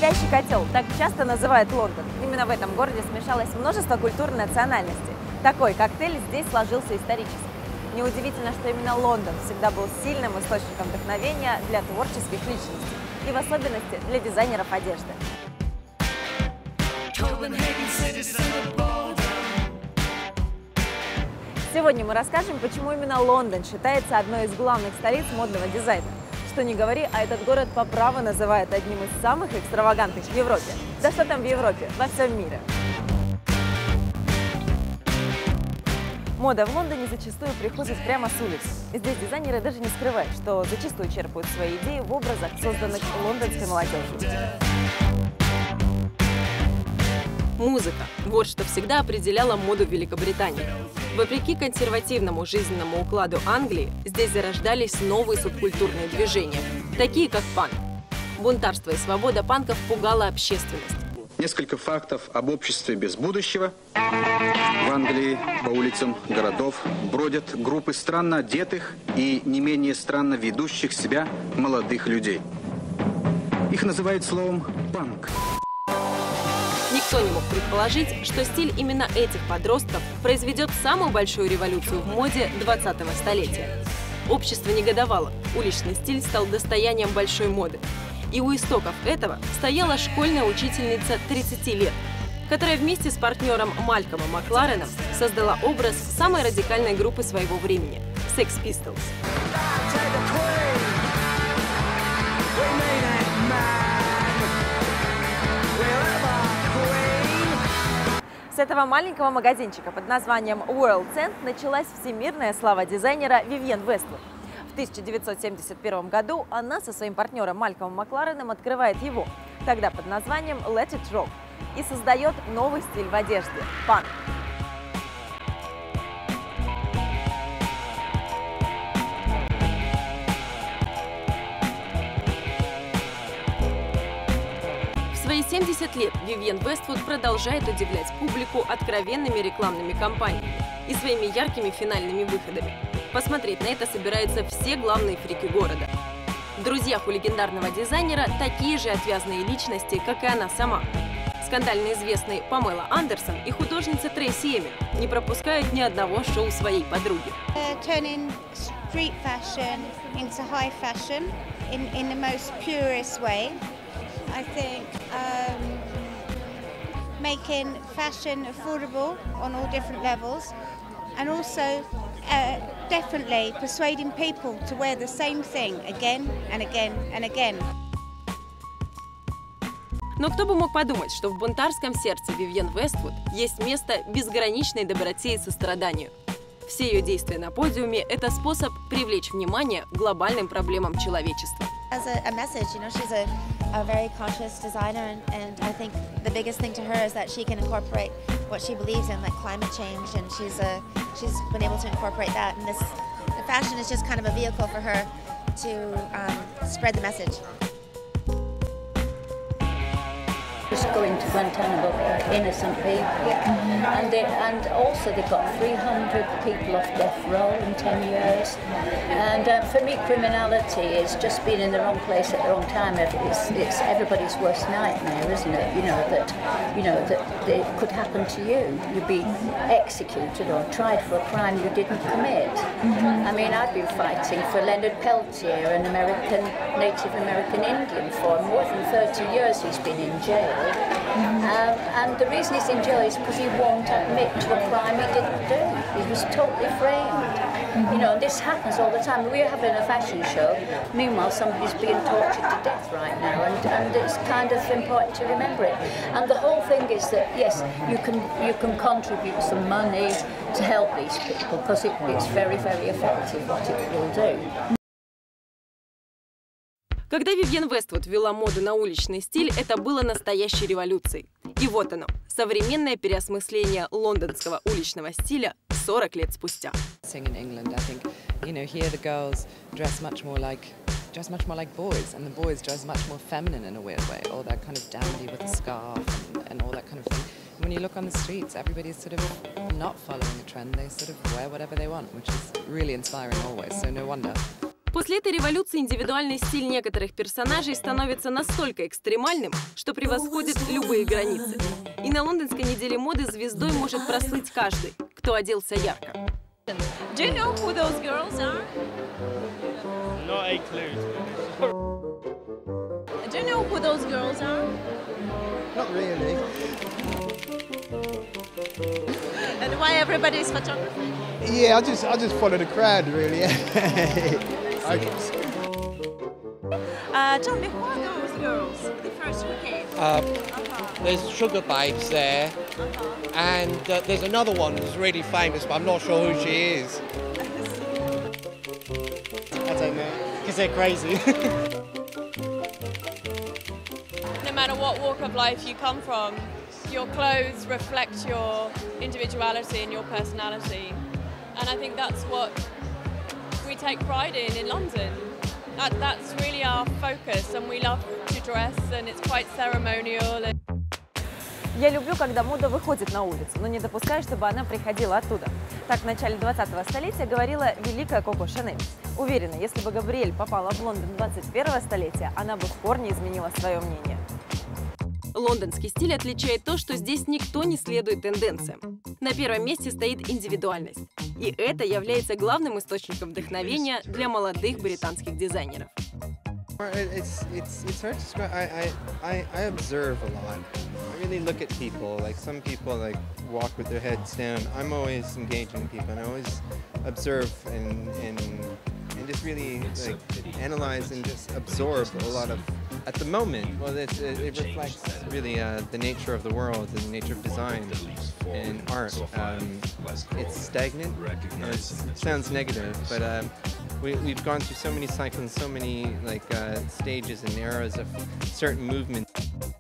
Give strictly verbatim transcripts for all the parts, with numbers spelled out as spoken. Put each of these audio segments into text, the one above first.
Спящий котел так часто называют Лондон. Именно в этом городе смешалось множество культур и национальностей. Такой коктейль здесь сложился исторически. Неудивительно, что именно Лондон всегда был сильным источником вдохновения для творческих личностей и в особенности для дизайнеров одежды. Сегодня мы расскажем, почему именно Лондон считается одной из главных столиц модного дизайна. Что ни говори, а этот город по праву называют одним из самых экстравагантных в Европе. Да что там в Европе, во всем мире. Мода в Лондоне зачастую приходит прямо с улицы. Здесь дизайнеры даже не скрывают, что зачастую черпают свои идеи в образах, созданных лондонской молодежью. Музыка – вот что всегда определяло моду в Великобритании. Вопреки консервативному жизненному укладу Англии, здесь зарождались новые субкультурные движения, такие как панк. Бунтарство и свобода панков пугала общественность. Несколько фактов об обществе без будущего. В Англии по улицам городов бродят группы странно одетых и не менее странно ведущих себя молодых людей. Их называют словом «панк». Никто не мог предположить, что стиль именно этих подростков произведет самую большую революцию в моде двадцатого столетия. Общество негодовало, уличный стиль стал достоянием большой моды. И у истоков этого стояла школьная учительница тридцати лет, которая вместе с партнером Малькомом Маклареном создала образ самой радикальной группы своего времени – Sex Pistols. С этого маленького магазинчика под названием World Cent началась всемирная слава дизайнера Vivienne Westwood. В тысяча девятьсот семьдесят первом году она со своим партнером Малькомом Маклареном открывает его, тогда под названием Let It Rock, и создает новый стиль в одежде – панк. В свои семьдесят лет Vivienne Westwood продолжает удивлять публику откровенными рекламными кампаниями и своими яркими финальными выходами. Посмотреть на это собираются все главные фрики города. В друзьях у легендарного дизайнера такие же отвязные личности, как и она сама. Скандально известные Памела Андерсон и художница Трейси Эмин не пропускают ни одного шоу своей подруги. Turning street fashion into high fashion in in the most purest way. I think um, making fashion affordable on all different levels, and also uh, definitely persuading people to wear the same thing again and again and again. Но кто бы мог подумать, что в бунтарском сердце Vivienne Westwood есть место безграничной доброте и состраданию. Все ее действия на подиуме – это способ привлечь внимание к глобальным проблемам человечества. As a, a message, you know, she's a, a very conscious designer, and, and I think the biggest thing to her is that she can incorporate what she believes in, like climate change, and she's a, she's been able to incorporate that. And this, the fashion is just kind of a vehicle for her to um, spread the message. Just going to Guantanamo for innocent people, yeah. and, they, and also they've got three hundred people off death row in ten years. And um, for me, criminality is just being in the wrong place at the wrong time. It's, it's everybody's worst nightmare, isn't it? You know that, you know that it could happen to you. You'd be executed or tried for a crime you didn't commit. Mm-hmm. I mean, I've been fighting for Leonard Peltier, an American Native American Indian, for more than thirty years. He's been in jail. Mm-hmm. um, and the reason he's in jail is because he won't admit to a crime he didn't do. He was totally framed. Mm-hmm. You know, this happens all the time. We're having a fashion show, meanwhile somebody's being tortured to death right now, and, and it's kind of important to remember it. And the whole thing is that, yes, you can, you can contribute some money to help these people, because it, it's very, very effective what it will do. Когда Vivienne Westwood ввела моду на уличный стиль, это было настоящей революцией. И вот оно, современное переосмысление лондонского уличного стиля сорок лет спустя. In England, I think, you know, here the girls dress much more like dress much more like boys, and the boys dress much more feminine in a weird way, all that kind of dandy with a scarf and, and all that kind of thing. When you look on the streets, everybody's sort of not following a trend. They sort of wear whatever they want, which is really inspiring always, so no wonder. После этой революции индивидуальный стиль некоторых персонажей становится настолько экстремальным, что превосходит любые границы. И на лондонской неделе моды звездой может прослыть каждый, кто оделся ярко. Do you know who those girls are? Not a clue. Do you know who those girls are? Not really. And why everybody is photographing? Yeah, I just I just follow the crowd really. Uh, tell me, who are those girls? The first who came. Uh, Uh-huh. there's Sugar Babes there, Uh-huh. and uh, there's another one who's really famous, but I'm not sure who she is. I don't know, because they're crazy. No matter what walk of life you come from, your clothes reflect your individuality and your personality. And I think that's what we take pride in in London. That, that's really our focus, and we love to dress, and it's quite ceremonial. And Я люблю, когда мода выходит на улицу, но не допускаю, чтобы она приходила оттуда. Так в начале двадцатого столетия говорила великая Коко Шанель. Уверена, если бы Габриэль попала в Лондон двадцать первого столетия, она бы в корне изменила свое мнение. Лондонский стиль отличает то, что здесь никто не следует тенденциям. На первом месте стоит индивидуальность. И это является главным источником вдохновения для молодых британских дизайнеров. It's, it's, it's hard to describe. I, I, I observe a lot. I really look at people. Like some people like walk with their heads down. I'm always engaging people, and I always observe and, and, and just really like analyze and just absorb a lot of. At the moment, well, it, it reflects really uh, the nature of the world and the nature of design and art. Um, it's stagnant. It sounds negative, but um, we, we've gone through so many cycles, so many like uh, stages and eras of certain movements.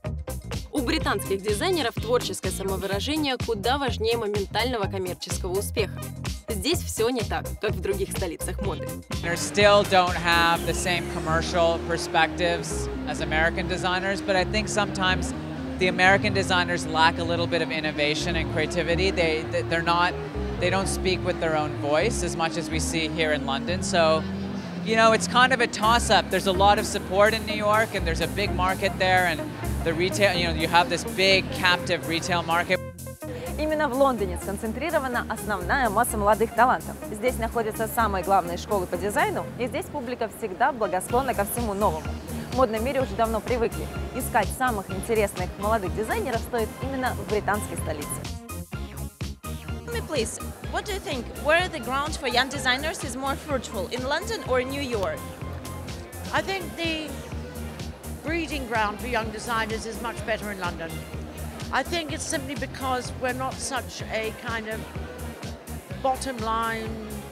У британских дизайнеров творческое самовыражение куда важнее моментального коммерческого успеха. Здесь все не так, как в других столицах моды. Designers still don't have the same commercial perspectives as American designers, but I think sometimes the American designers lack a little bit of innovation and creativity. They they're not they don't speak with their own voice as much as we see here in London. So, you know, it's kind of a toss-up. There's a lot of support in New York, and there's a big market there, and the retail, you know, you have this big captive retail market. Именно в Лондоне сконцентрирована основная масса молодых талантов. Здесь находятся самые главные школы по дизайну, и здесь публика всегда благосклонна ко всему новому. В модном мире уже давно привыкли. Искать самых интересных молодых дизайнеров стоит именно в британской столице. Tell me, please, what do you think? Where the ground for young designers is more fruitful, in London or New York? I think the breeding ground for young designers is much better in London. I think it's simply because we're not such a kind of bottom line.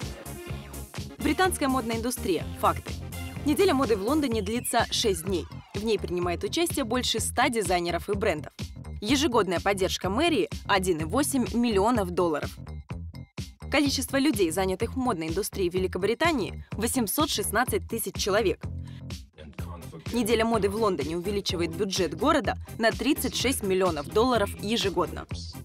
Британская модная индустрия. Факты. Неделя моды в Лондоне длится шесть дней. В ней принимает участие больше ста дизайнеров и брендов. Ежегодная поддержка мэрии – один и восемь миллионов долларов. Количество людей, занятых в модной индустрии в Великобритании – восемьсот шестнадцать тысяч человек. Неделя моды в Лондоне увеличивает бюджет города на тридцать шесть миллионов долларов ежегодно.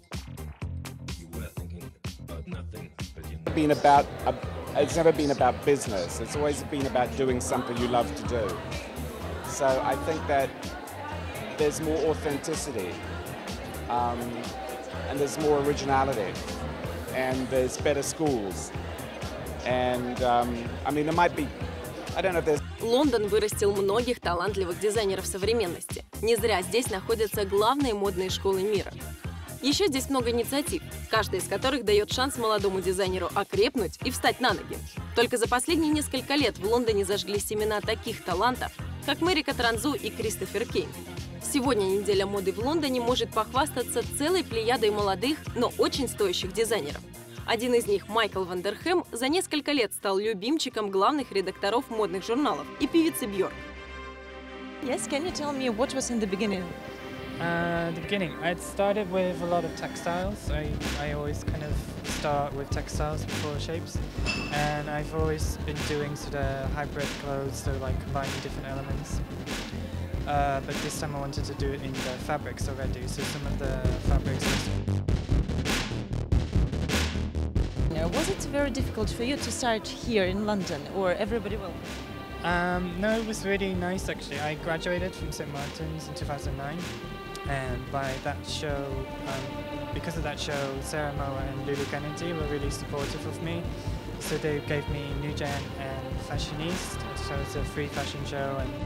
Been about, uh, it's never been about business. It's always been about doing something you love to do. So I think that there's more authenticity, um, and there's more originality, and there's better schools. And um, I mean, there might be. I don't know if there's. Лондон вырастил многих талантливых дизайнеров современности. Не зря здесь находятся главные модные школы мира. Еще здесь много инициатив, каждая из которых дает шанс молодому дизайнеру окрепнуть и встать на ноги. Только за последние несколько лет в Лондоне зажгли семена таких талантов, как Мэрика Транзу и Кристофер Кейн. Сегодня неделя моды в Лондоне может похвастаться целой плеядой молодых, но очень стоящих дизайнеров. Один из них, Майкл Вандерхэм, за несколько лет стал любимчиком главных редакторов модных журналов и певицы Бьорк. Yes, can you tell me what was in the beginning? Uh, the beginning, I'd started with a lot of textiles. I, I always kind of start with textiles before shapes. And I've always been doing sort of hybrid clothes, so like combining different elements. Uh, but this time I wanted to do it in the fabrics already, so some of the fabrics. designer. Was it very difficult for you to start here in London, or everybody will? Um, no, it was really nice actually. I graduated from Saint Martin's in two thousand nine, and by that show, um, because of that show, Sarah Moa and Lulu Kennedy were really supportive of me. So they gave me New Gen and Fashionistas, so it's a free fashion show. And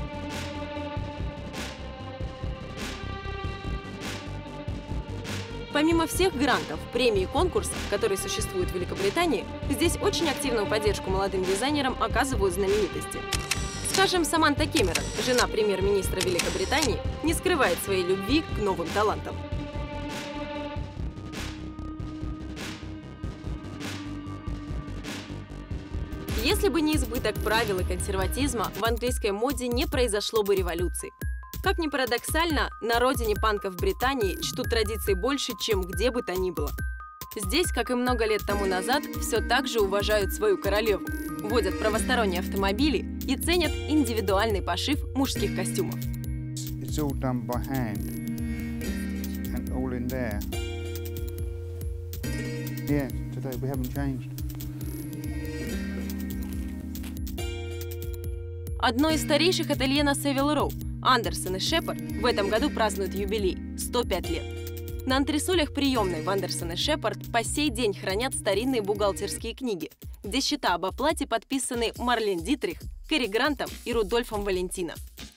Помимо всех грантов, премий и конкурсов, которые существуют в Великобритании, здесь очень активную поддержку молодым дизайнерам оказывают знаменитости. Скажем, Саманта Кэмерон, жена премьер-министра Великобритании, не скрывает своей любви к новым талантам. Если бы не избыток правил и консерватизма, в английской моде не произошло бы революции. Как ни парадоксально, на родине панков Британии чтут традиции больше, чем где бы то ни было. Здесь, как и много лет тому назад, все так же уважают свою королеву, водят правосторонние автомобили и ценят индивидуальный пошив мужских костюмов. Одно из старейших ателье на Севил Роу, Андерсон и Шепард, в этом году празднуют юбилей – сто пять лет. На антресолях приемной в Андерсон и Шепард по сей день хранят старинные бухгалтерские книги, где счета об оплате подписаны Марлен Дитрих, Кэрри Грантом и Рудольфом Валентино.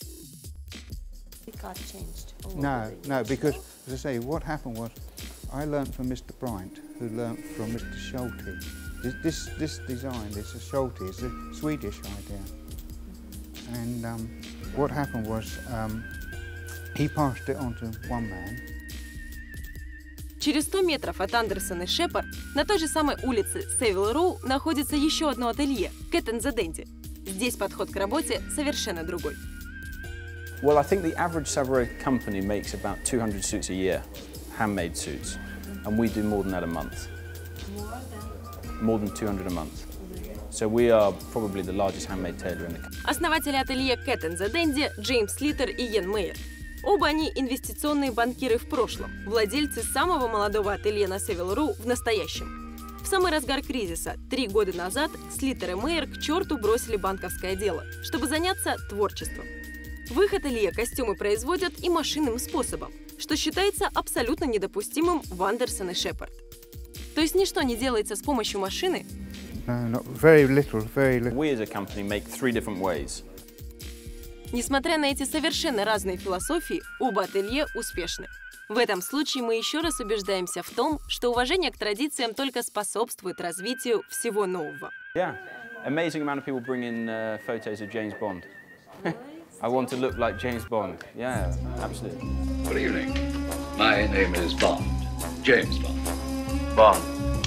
No, no, because, as I say, what happened was I learnt from Mister Bryant, who learnt from Mister Schulte. This, this, this design, this is Schulte, it's a Swedish idea. And um, what happened was um, he passed it on to one man. Через сто метров от Андерсон и Шепард на той же самой улице Севил Роу находится еще одно ателье – Cat and the Dandy. Здесь подход к работе совершенно другой. Well, I think the average Savile company makes about two hundred suits a year, handmade suits, and we do more than that a month. More than two hundred a month. So we are probably the largest handmade tailor in the country. Основатели ателье Cat and the Dandy – Джеймс Литтер и Йен Мейер. Оба они инвестиционные банкиры в прошлом, владельцы самого молодого ателье на Севил Роу в настоящем. В самый разгар кризиса, три года назад, Слиттер и Мейер к черту бросили банковское дело, чтобы заняться творчеством. В их ателье костюмы производят и машинным способом, что считается абсолютно недопустимым в Андерсон и Шепард. То есть ничто не делается с помощью машины. No, not very little, very little. We as a company make three different ways. Несмотря на эти совершенно разные философии, оба ателье успешны. В этом случае мы еще раз убеждаемся в том, что уважение к традициям только способствует развитию всего нового. Yeah, amazing amount of people bring in uh, photos of James Bond. I want to look like James Bond. Yeah, absolutely. Good evening. My name is Bond. James Bond. Bond.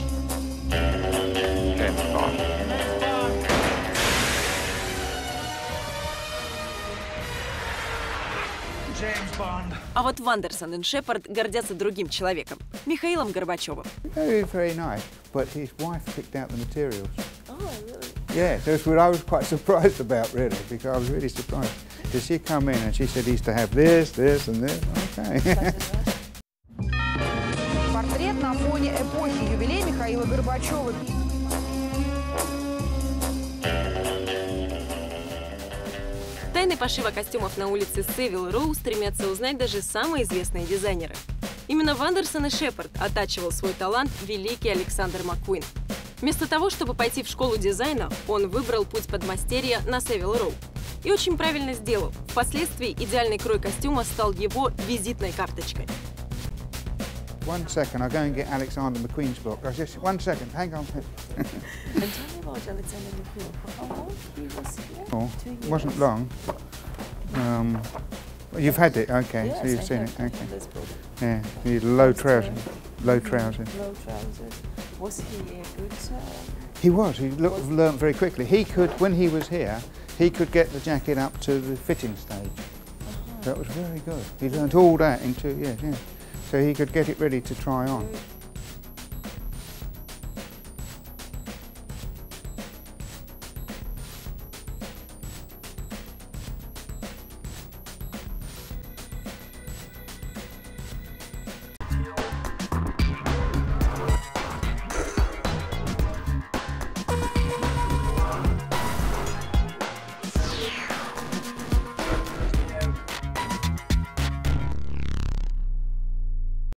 James Bond. А вот в Андерсон и Шепард гордятся другим человеком – Михаилом Горбачевым. Very, very nice, but his wife picked out the materials. Oh, really? Yeah, that's what I was quite surprised about, really, because I was really surprised. Because she come in and she said he used to have this, this, and this. Okay. Портрет на фоне эпохи, юбилей Михаила Горбачева. Тайны пошива костюмов на улице Севил Роу стремятся узнать даже самые известные дизайнеры. Именно в Андерсон и Шепард оттачивал свой талант великий Александр Маккуин. Вместо того, чтобы пойти в школу дизайна, он выбрал путь подмастерья на Севил Роу. И очень правильно сделал. Впоследствии идеальный крой костюма стал его визитной карточкой. One second, I'll go and get Alexander McQueen's book. I just one second, hang on. And tell me about Alexander McQueen. For how long he was here? Oh, Two years. wasn't long. Um, well, you've had it, okay, Yes, so you've I seen have it, had okay. this book. Yeah, you low trousers, low trousers. Low trousers. Was he a good? Uh, He was. He looked, learned very quickly. He could, when he was here, he could get the jacket up to the fitting stage. Uh-huh. That was very good. He learned all that in two years. Yeah. So he could get it ready to try on.